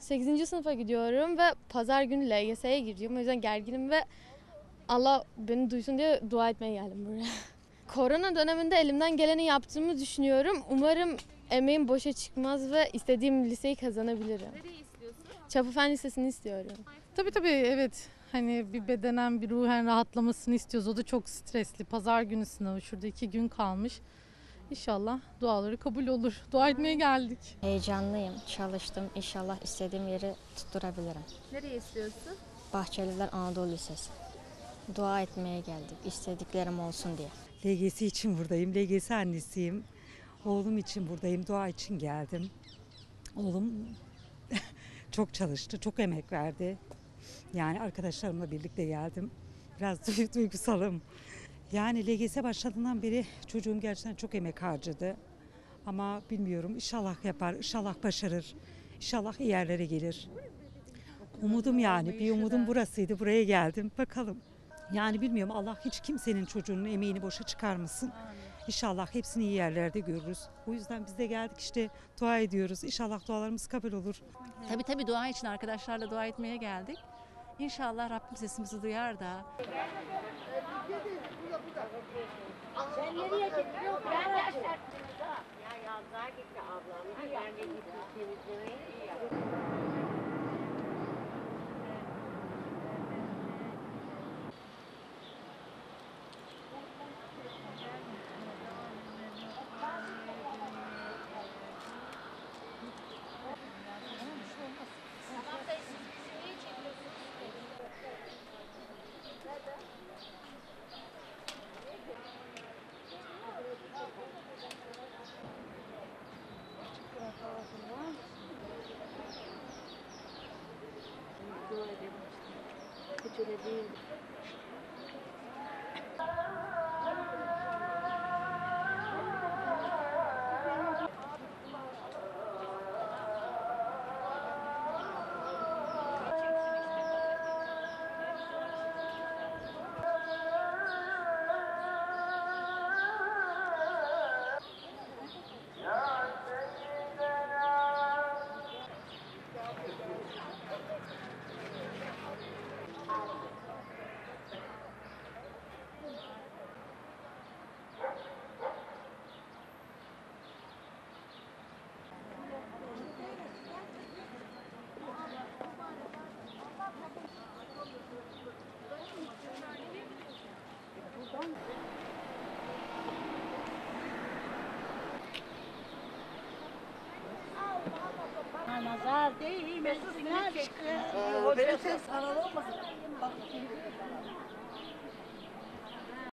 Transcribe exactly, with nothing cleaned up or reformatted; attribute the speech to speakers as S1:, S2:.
S1: sekizinci sınıfa gidiyorum ve pazar günü L G S'ye gireceğim. O yüzden gerginim ve Allah beni duysun diye dua etmeye geldim buraya. Korona döneminde elimden geleni yaptığımı düşünüyorum. Umarım emeğim boşa çıkmaz ve istediğim liseyi kazanabilirim.
S2: Nereyi istiyorsun?
S1: Çapa Fen Lisesi'ni istiyorum.
S3: Tabii tabii evet. Hani bir bedenen bir ruhen rahatlamasını istiyoruz. O da çok stresli. Pazar günü sınavı. Şurada iki gün kalmış. İnşallah duaları kabul olur. Dua etmeye geldik.
S4: Heyecanlıyım. Çalıştım. İnşallah istediğim yeri tutturabilirim.
S2: Nereyi istiyorsun?
S4: Bahçeliler Anadolu Lisesi. Dua etmeye geldik. İstediklerim olsun diye.
S5: L G S için buradayım. L G S annesiyim. Oğlum için buradayım. Dua için geldim. Oğlum çok çalıştı, çok emek verdi. Yani arkadaşlarımla birlikte geldim. Biraz duygusalım. Yani L G S başladığından beri çocuğum gerçekten çok emek harcadı. Ama bilmiyorum, inşallah yapar, inşallah başarır. İnşallah iyi yerlere gelir. Umudum yani, bir umudum burasıydı. Buraya geldim. Bakalım. Yani bilmiyorum, Allah hiç kimsenin çocuğunun emeğini boşa çıkarmasın. İnşallah hepsini iyi yerlerde görürüz. O yüzden biz de geldik işte, dua ediyoruz. İnşallah dualarımız kabul olur.
S6: Tabii tabii dua için arkadaşlarla dua etmeye geldik. İnşallah Rabbim sesimizi duyar da.
S7: Sen nereye gidiyorsun? Ben de Ya yazlığa gitti ablam. Ben de gittim temizlemeye. Hiç öyle değil. Nazar değil, mesutuna çıkıyor. Benim ses haralı olmasın. Bak